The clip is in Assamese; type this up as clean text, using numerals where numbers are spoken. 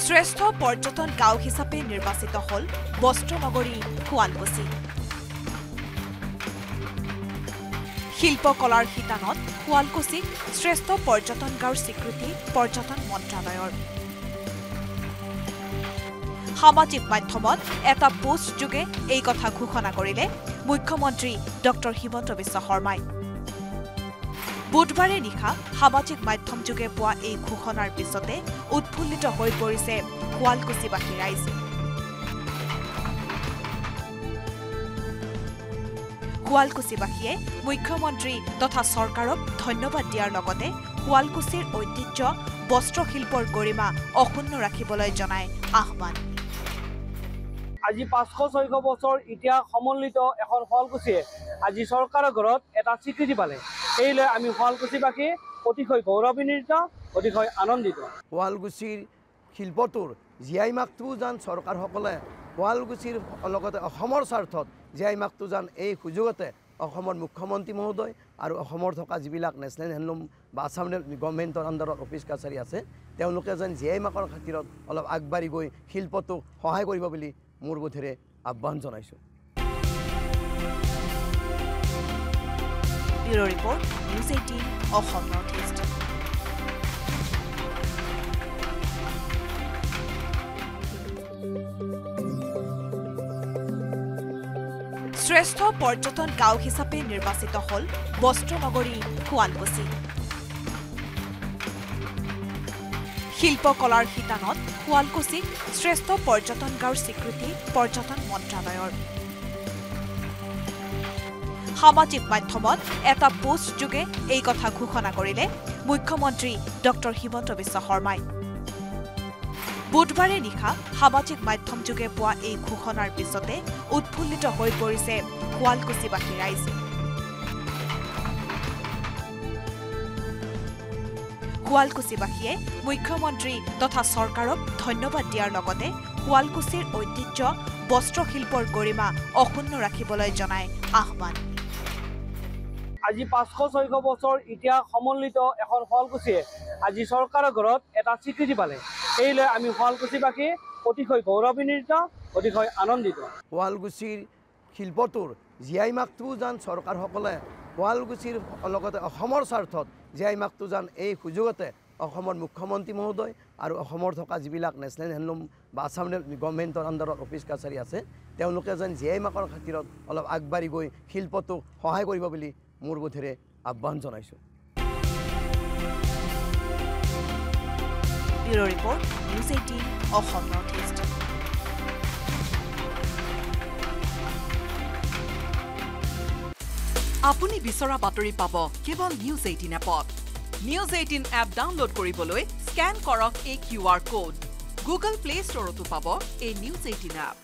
শ্ৰেষ্ঠ পৰ্যটন গাঁও হিচাপে নিৰ্বাচিত হল বস্ত্ৰনগৰী শুৱালকুছি। শিল্পকলাৰ শিতানত শুৱালকুছিক শ্ৰেষ্ঠ পৰ্যটন গাঁৱৰ স্বীকৃতি পৰ্যটন মন্ত্ৰালয়ৰ। সামাজিক মাধ্যমত এটা পোষ্ট যোগে এই কথা ঘোষণা কৰিলে মুখ্যমন্ত্ৰী ডক্টৰ হিমন্ত বিশ্ব শৰ্মাই। বুধবাৰে নিশা সামাজিক মাধ্যম যোগে পোৱা এই ঘোষণাৰ পিছতে উৎফুল্লিত হৈ পৰিছে শুৱালকুছিবাসী ৰাইজ। শুৱালকুছিবাসীয়ে মুখ্যমন্ত্ৰী তথা চৰকাৰক ধন্যবাদ দিয়াৰ লগতে শুৱালকুছিৰ ঐতিহ্য বস্ত্ৰশিল্পৰ গৰিমা অক্ষুণ্ণ ৰাখিবলৈ জনায় আহ্বান। আজি ৫০০-৬০০ বছৰ ইতিহাস সমন্বিত এখন শুৱালকুছিয়ে আজি চৰকাৰৰ ঘৰত এটা স্বীকৃতি পালে। এইলৈ আমি শুৱালকুছিবাসী অতিশয় গৌৰৱান্বিত, অতিশয় আনন্দিত। শুৱালকুছিৰ শিল্পটোৰ জীয়াই মাকটো যেন চৰকাৰসকলে শুৱালকুছিৰ লগতে অসমৰ স্বাৰ্থত জীয়াই মাকটো যেন এই সুযোগতে অসমৰ মুখ্যমন্ত্ৰী মহোদয় আৰু অসমৰ থকা যিবিলাক নেশ্যনেল হেণ্ডলুম বা আছাম গভৰ্ণমেণ্টৰ আণ্ডাৰত অফিচ কাছাৰী আছে তেওঁলোকে যেন জীয়াই মাকৰ খাতিৰত অলপ আগবাঢ়ি গৈ শিল্পটোক সহায় কৰিব বুলি মোৰ বোধেৰে আহ্বান জনাইছোঁ। Bureau' report, news 18 Assam North East. শ্ৰেষ্ঠ পৰ্যটন গাঁও হিচাপে নিৰ্বাচিত হল বস্ত্ৰনগৰী শুৱালকুছি। শিল্পকলাৰ শিতানত শুৱালকুছিক শ্ৰেষ্ঠ পৰ্যটন গাঁৱৰ স্বীকৃতি পৰ্যটন মন্ত্ৰালয়ৰ। সামাজিক মাধ্যমত এটা পোষ্ট যোগে এই কথা ঘোষণা কৰিলে মুখ্যমন্ত্ৰী ডক্টৰ হিমন্ত বিশ্ব শৰ্মাই। বুধবাৰে নিশা সামাজিক মাধ্যম যোগে পোৱা এই ঘোষণাৰ পিছতে উৎফুল্লিত হৈ পৰিছে শুৱালকুছিবাসী ৰাইজ। শুৱালকুছিবাসীয়ে মুখ্যমন্ত্ৰী তথা চৰকাৰক ধন্যবাদ দিয়াৰ লগতে শুৱালকুছিৰ ঐতিহ্য বস্ত্ৰশিল্পৰ গৰিমা অক্ষুণ্ণ ৰাখিবলৈ জনায় আহ্বান। আজি ৫০০-৬০০ বছৰ ইতিহাস সমন্বিত এখন শুৱালকুছিয়ে আজি চৰকাৰৰ ঘৰত এটা স্বীকৃতি পালে। এইলৈ আমি শুৱালকুছিবাসী অতিশয় গৌৰৱান্বিত, অতিশয় আনন্দিত। শুৱালকুছিৰ শিল্পটোৰ জীয়াই মাকটো যেন চৰকাৰসকলে শুৱালকুছিৰ লগতে অসমৰ স্বাৰ্থত জীয়াই মাকটো যেন এই সুযোগতে অসমৰ মুখ্যমন্ত্ৰী মহোদয় আৰু অসমৰ থকা যিবিলাক নেশ্যনেল হেণ্ডলুম বা আছাম গভৰ্ণমেণ্টৰ আণ্ডাৰত অফিচ কাছাৰী আছে তেওঁলোকে যেন জীয়াই মাকৰ খাতিৰত অলপ আগবাঢ়ি গৈ শিল্পটোক সহায় কৰিব বুলি মোৰ বোধেৰে আহ্বান জনাইছোঁ। Bureau' report, news 18 Assam North East. আপুনি বিচৰা বাতৰি পাব কেৱল নিউজ 18 এপত। নিউজ 18 এপ ডাউনলোড কৰিবলৈ স্কেন কৰক এই QR কোড। গুগল প্লে ষ্টৰতো পাব এই নিউজ 18 এপ।